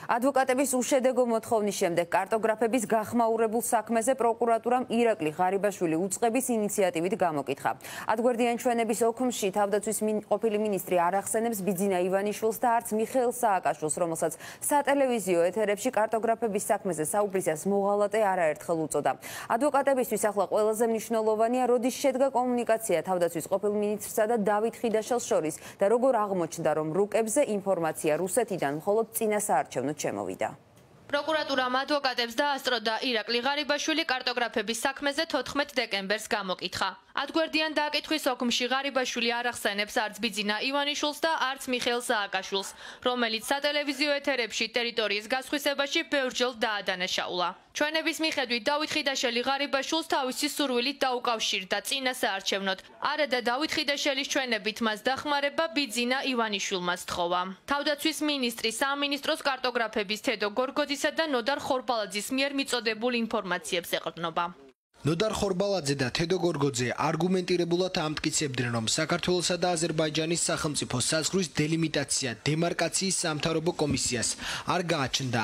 ადვოკატების უშედეგო მოთხოვნის შემდეგ კარტოგრაფების გახმაურებულ საქმეზე პროკურატურამ ირაკლი ღარიბაშვილი უწყების ინიციატივით გამოკითხა. ადგვერდიან ჩვენების ოქმში თავდაცვის ყოფილი მინისტრი არ ახსენებს ბიძინა ივანიშვილს და არც მიხეილ სააკაშვილს, რომელსაც სატელევიზიო ეთერებში კარტოგრაფების საქმეზე საუბრისას მოღალატე არაერთხელ უწოდა. ადვოკატებისთვის ახლა ყველაზე მნიშვნელოვანია, როდის შედგა კომუნიკაცია თავდაცვის ყოფილ მინისტრსა და დავით ხიდაშელს შორის და როგორ აღმოჩნდა, რომ რუკებზე ინფორმაცია რუსეთიდან მხოლოდ წინასაარჩევნოდ შემოვიდა. პროკურატურამ ადვოკატებს დაასწრო და ირაკლი ღარიბაშვილი კარტოგრაფების საქმეზე 14 დეკემბერს გამოკითხა. ადგვერდიან დააკითხვის ოქმში ღარიბაშვილი არ ახსენებს არც ბიძინა ივანიშვილს და არც მიხეილ სააკაშვილს, რომელიც სატელევიზიო ეთერებში ტერიტორიის გასხვისებაში ბევრჯერ დაადანაშაულა. ჩვენების მიხედვით დავით ხიდაშელი ღარიბაშვილს თავისი სურვილით დაუკავშირდა წინასაარჩევნოდ. არა და დავით ხიდაშელის ჩვენებით მას დახმარება ბიძინა ივანიშვილმა სთხოვა. თავდაცვის მინისტრი სამინისტროს კარტოგრაფების თედო გორგოძისა და ნოდარ ხორბალაძის მიერ მიწოდებულ ინფორმაციებს ეყრდნობა. ნოდარ ხორბალაძე და თედო გორგოძე არგუმენტირებულად ამტკიცებდნენ, რომ საქართველოსა და აზერბაიჯანის სახელმწიფო საზღვრის დელიმიტაცია დემარკაციის სამთავრობო კომისიას არ გააჩნდა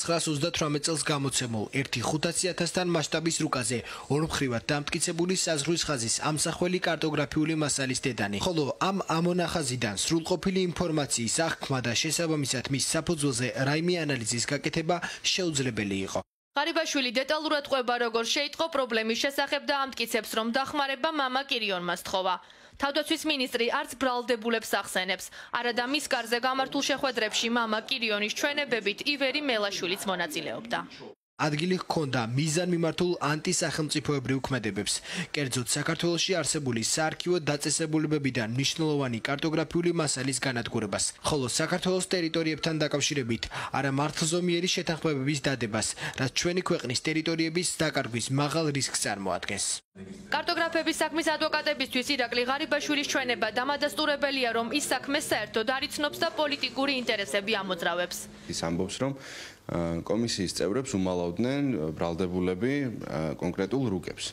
1938 წელს გამოცემულ 1.500-თან მასშტაბის რუკაზე ორმხრივად დამტკიცებული საზღვრის ხაზის ამსახველი კარტოგრაფიული მასალის დედანი. ხოლო ამ ამონახაზიდან სრულყოფილი ინფორმაციის აღქმა და შესაბამისად მის საფუძველზე რაიმე ანალიზის გაკეთება შეუძლებელი იყო. ღარიბაშვილი დეტალურად ყვება, როგორ შეიტყო პრობლემის შესახებ და ამტკიცებს, რომ დახმარება მამა კირიონმა სთხოვა. თავდაცვის მინისტრი არც ბრალდებულებს ახსენებს. არა და მის კარზე გამართულ შეხვედრებში მამა კირიონის ჩვენებებით ივერი მელაშვილიც მონაწილეობდა. ადგილი ჰქონდა მიზანმიმართულ ანტისახელმწიფოებრივ ქმედებებს. კერძოდ საქართველოში არსებული საარქივო დაწესებულებებიდან მნიშვნელოვანი კარტოგრაფიული მასალის განადგურებას, ხოლო საქართველოს ტერიტორიებთან დაკავშირებით არა მართლზომიერი შეთანხმებების დადებას, რაც ჩვენი ქვეყნის ტერიტორიების დაკარგვის მაღალ რისკს წარმოადგენს. კარტოგრაფების საქმის ადვოკატებისთვის ირაკლი ღარიბაშვილის ჩვენება დამადასტურებელია, რომ ის საქმეს საერთოდ არ იცნობს და პოლიტიკური ინტერესები ამოძრავებს. ის ამბობს, რომ კომისიის წევრებს უმალავდნენ ბრალდებულები კონკრეტულ რუკებს.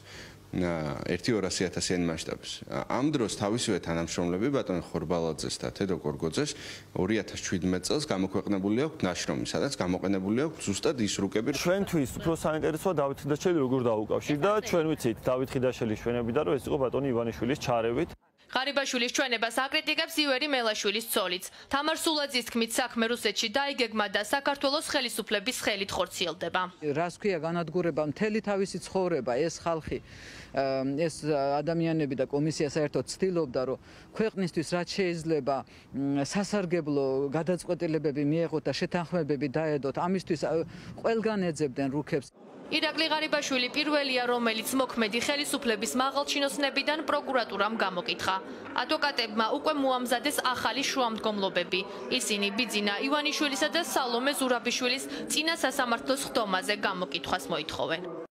1-200,000-იან მასშტაბის. ამ დროს თავისივე თანამშრომლები ბატონ ხორბალაძეს და თედო გორგოძეს 2017 წელს გამოქვეყნებული აქვს ნაშრომი, სადაც გამოყენებული აქვს ზუსტად ის რუკები. ჩვენთვის უფრო საინტერესოა დავით ხიდაშელი როგორ დაუკავშირდა. ჩვენ ვიცით დავით ხიდაშელის ჩვენებიდან, რომ ეს იყო ბატონი ივანიშვილის ჩარევით. ღარიბაშვილის ჩვენებას აკრიტიკებს ივერი მელაშვილის ცოლიც. თამარ სულაძის თქმით, საქმე რუსეთში დაიგეგმა და საქართველოს ხელისუფლების ხელით ხორციელდება. რას ქვია განადგურება, მთელი თავისი ცხოვრება ეს ხალხი, ეს ადამიანები და კომისია საერთოდ ცდილობდა, რომ ქვეყნისთვის რაც შეიძლება სასარგებლო გადაწყვეტილებები მიეღოთ და შეთანხმებები დაედოთ, ამისთვის ყველგან ეძებდნენ რუკებს. ირაკლი ღარიბაშვილი პირველია, რომელიც მოქმედი ხელისუფლების მაღალჩინოსნებიდან პროკურატურამ გამოკითხა. ადვოკატებმა უკვე მოამზადეს ახალი შუამდგომლობები. ისინი ბიძინა ივანიშვილისა და სალომე ზურაბიშვილის წინა სასამართლოს ხდომაზე გამოკითხვას მოითხოვენ.